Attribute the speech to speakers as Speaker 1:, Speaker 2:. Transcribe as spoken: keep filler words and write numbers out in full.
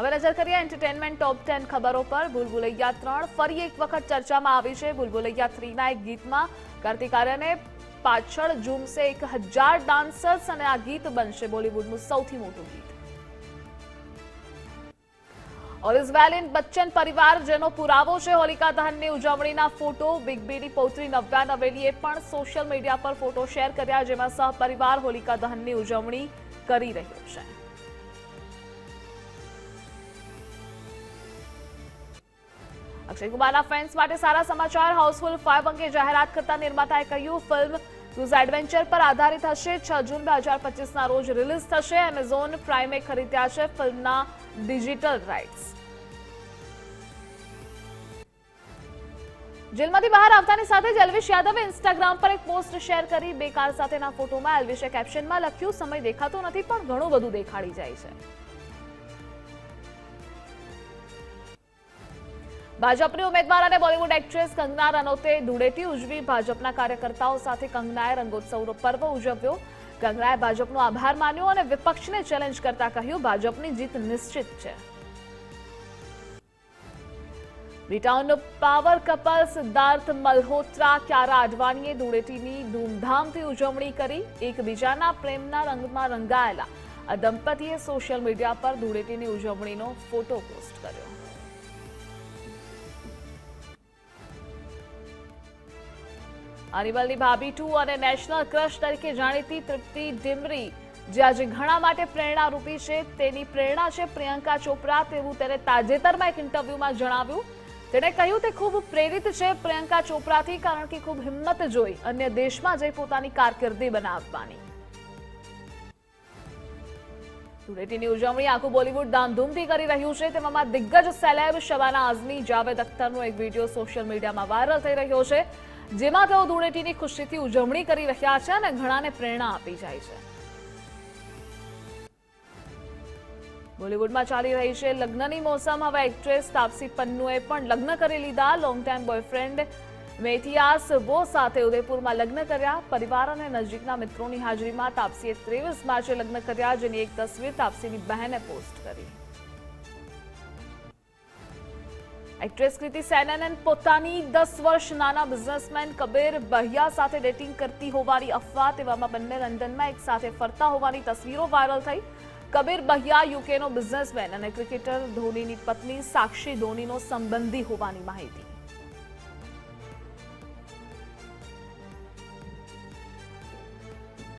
Speaker 1: હવે નજર કરીએ એન્ટરટેનમેન્ટ ટોપ ટેન ખબરો પર। ભૂલભુલૈયા ત્રણ ફરી એક વખત ચર્ચામાં આવી છે। ભૂલભુલૈયા થ્રીના એક ગીતમાં કાર્તિક આર્યને પાછળ ઝૂમશે એક હજાર ડાન્સર્સ અને આ ગીત બનશે બોલિવૂડનું સૌથી મોટું ગીત। All is well in Bachchan પરિવાર જેનો પુરાવો છે હોલિકા દહનની ઉજવણીના ફોટો। બિગ બીની પૌત્રી નવ્યા નવેલીએ પણ સોશિયલ મીડિયા પર ફોટો શેર કર્યા, જેમાં સહપરિવાર હોલિકા દહનની ઉજવણી કરી રહ્યો છે। અક્ષય કુમારના ફેન્સ માટે સારા સમાચાર। હાઉસફુલ ફાઇવ અંગે જાહેરાત કરતા નિર્માતાએ કહ્યું, ફિલ્મ ક્રુઝ એડવેન્ચર પર આધારિત હશે। છ જૂન બે હજાર પચીસના રોજ રિલીઝ થશે। એમેઝોન પ્રાઇમે ખરીદ્યા છે ફિલ્મના ડિજિટલ રાઇટ્સ। જેલમાંથી બહાર આવતાની સાથે જ એલ્વિશ યાદવે ઇન્સ્ટાગ્રામ પર એક પોસ્ટ શેર કરી। બે કાર સાથેના ફોટોમાં એલ્વિશે કેપ્શનમાં લખ્યું, સમય દેખાતો નથી પણ ઘણું બધું દેખાડી જાય છે। ભાજપની ઉમેદવાર અને બોલિવૂડ એક્ટ્રેસ કંગના રનૌતે ધૂળેટી ઉજવી। ભાજપના કાર્યકર્તાઓ સાથે કંગનાએ રંગોત્સવનો પર્વ ઉજવ્યો। કંગનાએ ભાજપનો આભાર માન્યો અને વિપક્ષને ચેલેન્જ કરતા કહ્યું, ભાજપની જીત નિશ્ચિત છે। બીટાઉનનો પાવર કપલ સિદ્ધાર્થ મલ્હોત્રા ક્યારા અડવાણીએ ધૂળેટીની ધૂમધામથી ઉજવણી કરી। એકબીજાના પ્રેમના રંગમાં રંગાયેલા આ દંપતીએ સોશિયલ મીડિયા પર ધૂળેટીની ઉજવણીનો ફોટો પોસ્ટ કર્યો। અનિમલની ભાભી ટુ અને નેશનલ ક્રશ તરીકે જાણીતી તૃપ્તિ ડિમરી, જે આજે ઘણા માટે પ્રેરણારૂપી છે, તેની પ્રેરણા છે પ્રિયંકા ચોપરા, તેવું તેને તાજેતરમાં એક ઇન્ટરવ્યુમાં જણાવ્યું। તેણે કહ્યું, તે ખૂબ પ્રેરિત છે પ્રિયંકા ચોપરાથી, કારણ કે ખૂબ હિંમત જોઈ અન્ય દેશમાં જઈ પોતાની કારકિર્દી બનાવવાની। ધૂળેટીની ઉજવણી આખું બોલિવૂડ ધામધૂમથી કરી રહ્યું છે। તેમાં દિગ્ગજ સેલેબ શબાના આઝમી, જાવેદ અખ્તરનો એક વિડીયો સોશિયલ મીડિયામાં વાયરલ થઈ રહ્યો છે, જેમાં તેઓ ધૂળેટીની ખુશીથી ઉજવણી કરી રહ્યા છે અને ઘણાને પ્રેરણા આપી જાય છે। બોલિવૂડમાં ચાલી રહી છે લગ્નની મોસમ। હવે એક્ટ્રેસ તાપસી પન્નુએ પણ લગ્ન કરી લીધા। લોંગ ટાઈમ બોયફ્રેન્ડ મેથિયાસ વો સાથે ઉદયપુરમાં લગ્ન કર્યા। પરિવાર અને નજીકના મિત્રોની હાજરીમાં તાપસીએ ત્રેવીસ માર્ચે લગ્ન કર્યા, જેની એક તસવીર તાપસીની બહેને પોસ્ટ કરી। એક્ટ્રેસ કૃતિ સેનન પોતાની દસ વર્ષ નાના બિઝનેસમેન કબીર બહિયા સાથે ડેટિંગ કરતી હોવાની અફવા, તેવામાં બંને લંડનમાં એક સાથે ફરતા હોવાની તસવીરો વાયરલ થઈ। કબીર બહિયા યુકેનો બિઝનેસમેન અને ક્રિકેટર ધોનીની પત્ની સાક્ષી ધોનીનો સંબંધી હોવાની માહિતી।